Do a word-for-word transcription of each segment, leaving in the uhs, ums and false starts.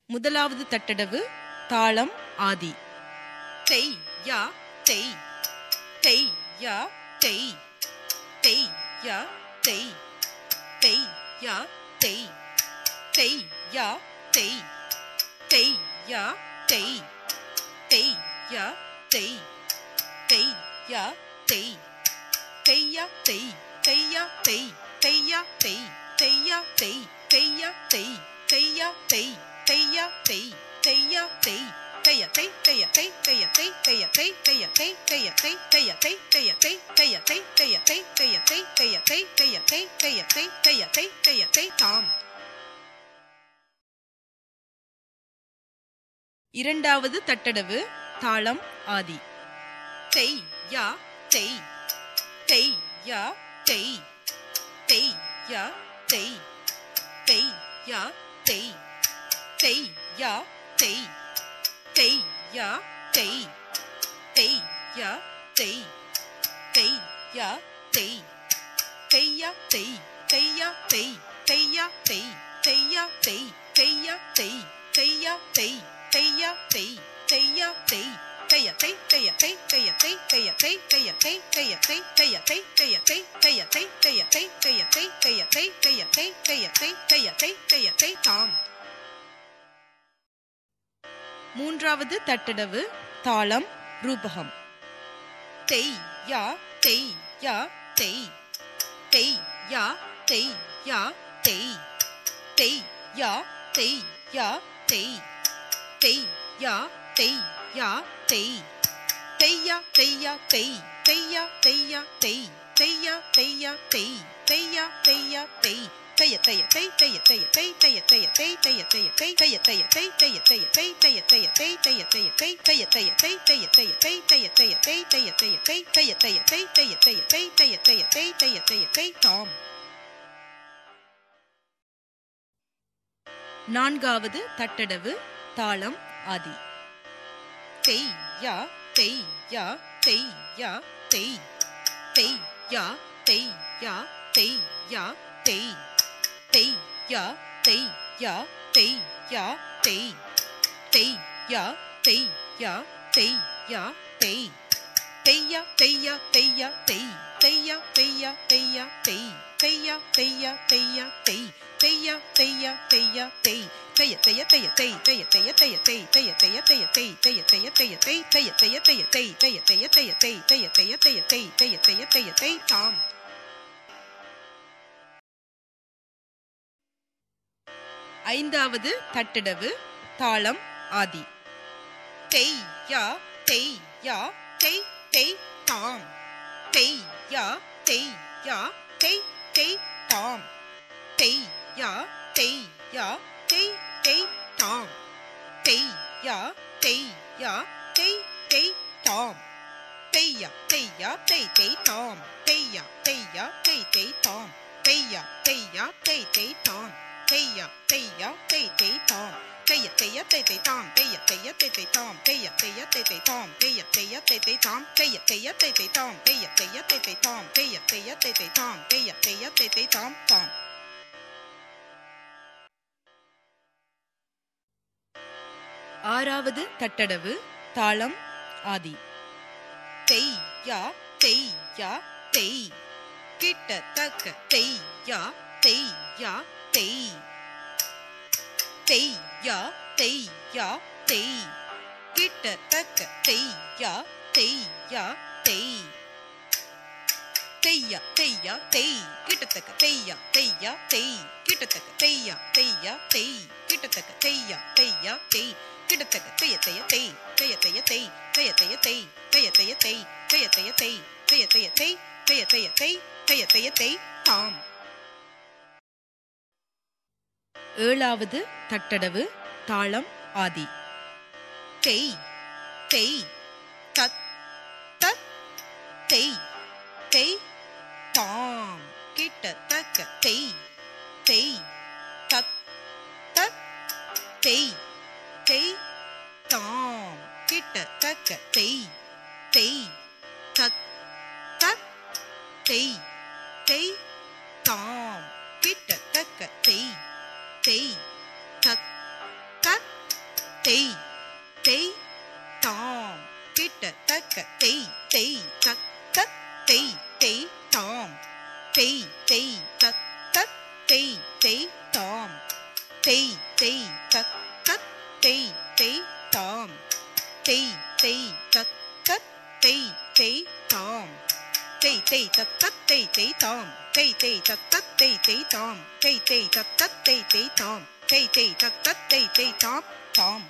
முதலாவது தட்டடவு தாளம் ஆதி. தெய் யா தெய் தெய் யா தெய் தெய் யா தெய் தெய் யா தெய் தெய் யா தெய் தெய் யா தெய் தெய் யா தெய் தெய் யா தெய் தெய் யா தெய் தெய் யா தெய் தெய் யா தெய் தெய் யா தெய் தெய் யா தெய் தெய் யா தெய் தெய் யா தெய் தெய் யா தெய் தெய்ய தெய் தெய்ய தெய் தெய்ய தெய் தெய்ய தெய் தெய்ய தெய் தெய்ய தெய் தெய்ய தெய் தெய்ய தெய் தெய்ய தெய் தெய்ய தெய் தெய்ய தெய் தெய்ய தெய் தெய்ய தெய் தெய்ய தெய் தெய்ய தெய் தெய்ய தெய் தாம். இரண்டாவது தட்டடவு தாளம் ஆதி. தெய் யா தெய் தெய் யா தெய் தெய் யா தெய் தெய் யா தெய் தெய் யா தெய் தெய் யா தெய் தெய் யா தெய் தெய் யா தெய் தெய் யா தெய் தெய் யா தெய் தெய் யா தெய் தெய் யா தெய் தெய் யா தெய் தெய் யா தெய் தெய் யா தெய் தெய் யா தெய் தெய்ய தெய் தெய்ய தெய் தெய்ய தெய் தெய்ய தெய் தெய்ய தெய் தெய்ய தெய் தெய்ய தெய் தெய்ய தெய் தெய்ய தெய் தெய்ய தெய் தெய்ய தெய் தெய்ய தெய் தெய்ய தெய் தெய்ய தெய் தெய்ய தெய் தெய்ய தெய் தாம். மூன்றாவது தட்டடவு தாளம் ரூபகம். தெய் யா தெய் யா தெய் தெய் யா தெய் யா தெய் தெய் யா தெய் யா தெய் தெய் யா தெய் யா தெய் தெய் யா தெய் யா தெய் தெய் யா தெய் யா தெய் தெய் யா தெய் யா தெய் தெய் யா தெய் யா தெய் தெய்ய தெய்ய தெய் தெய்ய தெய்ய தெய் தெய்ய தெய்ய தெய் தெய்ய தெய்ய தெய் தெய்ய தெய்ய தெய் தெய்ய தெய்ய தெய் தெய்ய தெய்ய தெய் தெய்ய தெய்ய தெய் தெய்ய தெய்ய தெய் தெய்ய தெய்ய தெய் தெய்ய தெய்ய தெய் தெய்ய தெய்ய தெய் தெய்ய தெய்ய தெய் தெய்ய தெய்ய தெய் தெய்ய தெய்ய தெய் தெய்ய தெய்ய தெய் தாம். நான்காவது தட்டடவு தாளம் ஆதி. தெய் யா தெய் யா தெய் யா தெய் தெய் யா தெய் யா தெய் யா தெய் தெய் யா தெய் யா தெய் யா தெய் தெய் யா தெய் யா தெய் யா தெய் தெய் யா தெய் யா தெய் யா தெய் தெய் யா தெய் யா தெய் யா தெய் தெய் யா தெய் யா தெய் யா தெய் தெய் யா தெய் யா தெய் யா தெய் தெய்ய தெய்ய தெய்ய தெய் தெய்ய தெய்ய தெய்ய தெய் தெய்ய தெய்ய தெய்ய தெய் தெய்ய தெய்ய தெய்ய தெய் தெய்ய தெய்ய தெய்ய தெய் தெய்ய தெய்ய தெய்ய தெய் தெய்ய தெய்ய தெய்ய தெய் தெய்ய தெய்ய தெய்ய தெய் தாம். ஐந்தாவது தட்டடவு தாளம் ஆதி. தெய் யா தெய் யா தெய் தெய் தாம். தெய் யா தெய் யா தெய் தெய் தாம். தெய் யா தெய் யா தெய் தெய் தாம். தெய் யா தெய் யா தெய் தெய் தாம். தெய் யா தெய் யா தெய் தெய் தாம். தெய் யா தெய் யா தெய் தெய் தாம். தெய் யா தெய் யா தெய் தெய் தாம். தெய் யா தெய் யா தெய் தெய் தாம். தெய்ய தெய்ய தெய் தெய் தாம். தெய்ய தெய்ய தெய் தெய் தாம். தெய்ய தெய்ய தெய் தெய் தாம். தெய்ய தெய்ய தெய் தெய் தாம். தெய்ய தெய்ய தெய் தெய் தாம். தெய்ய தெய்ய தெய் தெய் தாம். தெய்ய தெய்ய தெய் தெய் தாம். தெய்ய தெய்ய தெய் தெய் தாம் தாம். ஆறாவது தட்டடவு தாளம் ஆதி. தெய் யா தெய் யா தெய் கிட்டத்தக்க தெய் யா தெய் யா தெய் தெய் யா தெய் யா தெய் கிட்டத்தக்க தெய் யா தெய் யா தெய் தெய்யா தெய்யா தெய் கிட்டத்தக்க தெய்யா தெய்யா தெய் கிட்டத்தக்க தெய்யா தெய்யா தெய் கிட்டத்தக்க தெய்யா தெய்யா தெய் கிட்டத்தக்க தெய்ய தெய்ய தெய் தெய்ய தெய்ய தெய் தெய்ய தெய்ய தெய் தெய்ய தெய்ய தெய் தெய்ய தெய்ய தெய் தெய்ய தெய்ய தெய் தெய்ய தெய்ய தெய் தெய்ய தெய்ய தெய் தாம். ஏழாவது தட்டடவு தாளம் ஆதி. தெய் தெய் தத் தத் தெய் தெய் தாம். கிட்டத்தக்க தெய் தெய் தத் தத் தெய் தெய் தாம். கிட்டத்தக்க தெய் தெய் தத் தத் தெய் தெய் தாம். கிட்டத்தக்க தெய் தெய் தத் தத் தெய் தத் தத் தெய் தெய் தாம் தெய் தெய் தத் தத் தெய் தெய் தாம் தெய் தெய் தத் தத் தெய் தெய் தாம் தெய் தெய் தத் தத் தெய் தெய் தாம் தெய் தெய் தத் தத் தெய் தெய் தாம் தெய் தெய் தத் தத் தெய் தெய் தாம் தெய் தெய் தத் தத் தெய் தெய் தாம் தாம்.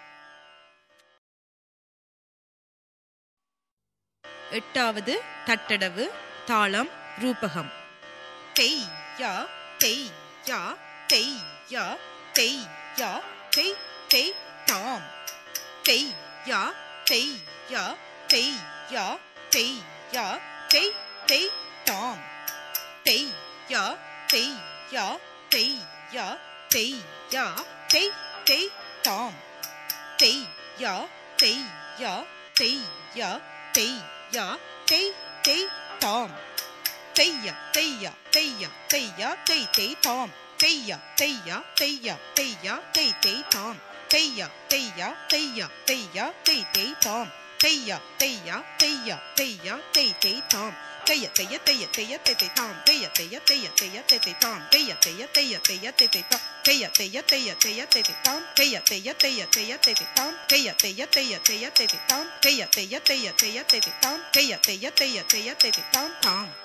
எட்டாவது தட்டடவு தாளம் ரூபகம். தெய் யா தெய் யா தெய் யா தெய் யா தெய் தெய் தாம் தெய் யா தெய் யா தெய் யா தெய் யா தெய் தெய் தாம் தெய் யா தெய் யா தெய் யா தெய் யா தெய் தெய் தாம் தெய் யா தெய் யா தெய் யா தெய் யா தெய் தெய் தாம் தெய்யா தெய்யா தெய்யா தெய்யா தெய் தெய் தாம் தெய்யா தெய்யா தெய்யா தெய்யா தெய் தெய் தாம் தெய்யா தெய்யா தெய்யா தெய்யா தெய் தெய் தாம் தெய்யா தெய்யா தெய்யா தெய்யா தெய் தெய் தாம் தெய்ய தெய்ய தெய்ய தெய்ய தெய் தெய் தாம் தெய்ய தெய்ய தெய்ய தெய்ய தெய் தெய் தாம் தெய்ய தெய்ய தெய்ய தெய்ய தெய் தெய் தாம் தெய்ய தெய்ய தெய்ய தெய்ய தெய் தெய் தாம் தெய்ய தெய்ய தெய்ய தெய்ய தெய் தெய் தாம் தெய்ய தெய்ய தெய்ய தெய்ய தெய் தெய் தாம் தெய்ய தெய்ய தெய்ய தெய்ய தெய் தெய் தாம் தெய்ய தெய்ய தெய்ய தெய்ய தெய் தெய் தாம் தாம்.